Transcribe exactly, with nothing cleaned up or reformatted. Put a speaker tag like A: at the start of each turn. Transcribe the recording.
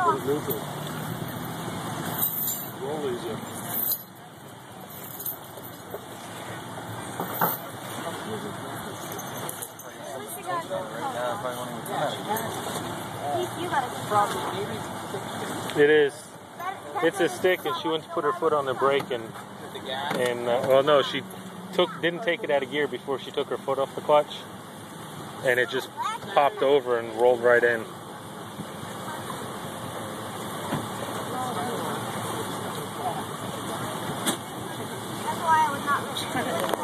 A: neutral. Roll easier.
B: It is. It's a stick, and she went to put her foot on the brake, and and uh, well, no, she took didn't take it out of gear before she took her foot off the clutch, and it just popped over and rolled right in.
C: That's why I was not